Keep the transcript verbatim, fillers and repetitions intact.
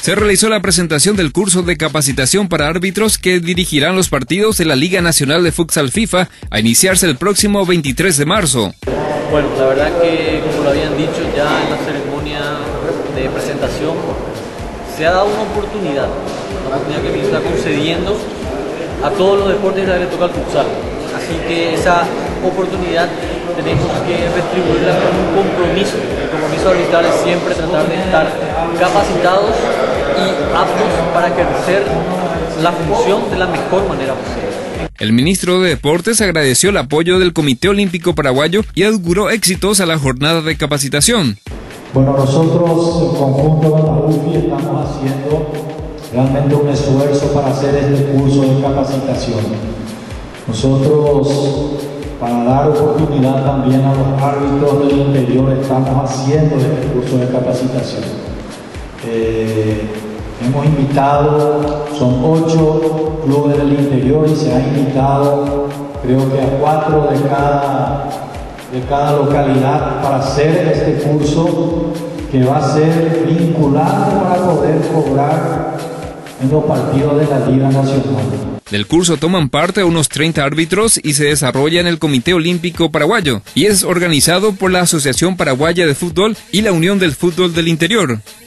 se realizó la presentación del curso de capacitación para árbitros que dirigirán los partidos de la Liga Nacional de Futsal FIFA a iniciarse el próximo veintitrés de marzo. Bueno, la verdad que, como lo habían dicho ya en la ceremonia de presentación, se ha dado una oportunidad, una oportunidad que me está concediendo a todos los deportes que le toca al futsal. Así que esa oportunidad tenemos que retribuirla con un compromiso. El compromiso arbitral es siempre tratar de estar capacitados y aptos para ejercer la función de la mejor manera posible. El ministro de Deportes agradeció el apoyo del Comité Olímpico Paraguayo y auguró éxitos a la jornada de capacitación. Bueno, nosotros en conjunto con la U F I estamos haciendo realmente un esfuerzo para hacer este curso de capacitación. Nosotros, para dar oportunidad también a los árbitros del interior, estamos haciendo este curso de capacitación. Eh, hemos invitado, son ocho clubes del interior y se ha invitado creo que a cuatro de cada, de cada localidad para hacer este curso que va a ser vinculante para poder cobrar en los partidos de la Liga Nacional. Del curso toman parte unos treinta árbitros y se desarrolla en el Comité Olímpico Paraguayo y es organizado por la Asociación Paraguaya de Fútbol y la Unión del Fútbol del Interior.